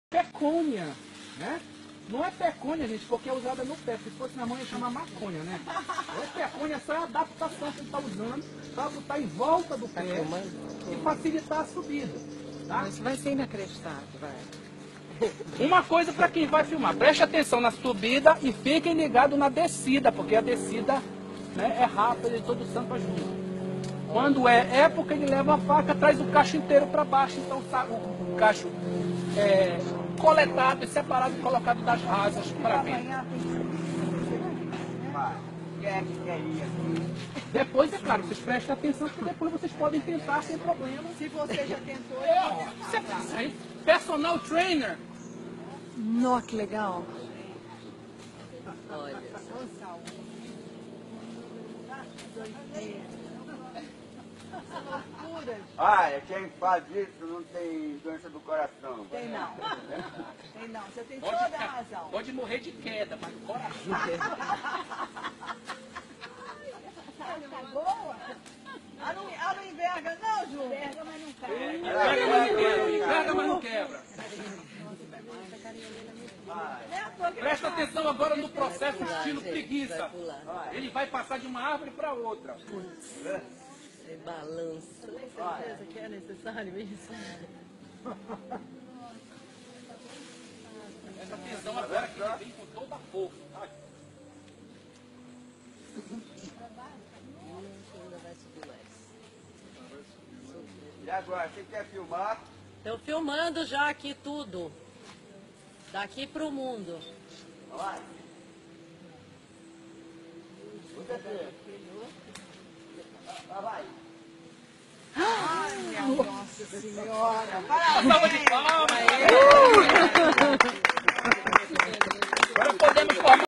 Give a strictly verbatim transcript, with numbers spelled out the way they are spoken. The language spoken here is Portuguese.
Pecônia, né? Não é pecônia, gente, porque é usada no pé. Se fosse na mão, ia chamar maconha, né? É pecônia, é só a adaptação que ele está usando para botar em volta do pé e facilitar a subida. Tá? Mas vai ser inacreditável, vai. Uma coisa para quem vai filmar, preste atenção na subida e fiquem ligados na descida, porque a descida, né, é rápida e todo santo ajuda. Quando é época, ele leva a faca, traz o cacho inteiro para baixo, então o, o cacho é coletado e separado e colocado das rasas para venda. Depois, é claro, vocês prestem atenção, porque depois vocês podem tentar sem problema. Se você já tentou, É, ó, você pensa aí, personal trainer. Nó, que legal. Olha. Olha, quem faz isso não tem doença do coração. Tem não. Tem não. Você tem Pode, toda a razão. pode morrer de queda, mas o coração. Tá boa? Ela não, ela não enverga, não, Ju? Enverga, mas não cai. Pega, mas não quebra. Pega, mas não quebra. Presta atenção agora no processo estilo preguiça. Ele vai passar de uma árvore para outra. É balanço. Tem certeza que é necessário isso? Presta atenção agora que ele vem com toda a força. Tá? E agora, você quer filmar? Estou filmando já aqui tudo. Daqui para o mundo. Vai. Você ah, vai. Ai, minha Nossa Senhora! Salva de palmas! Agora podemos formar.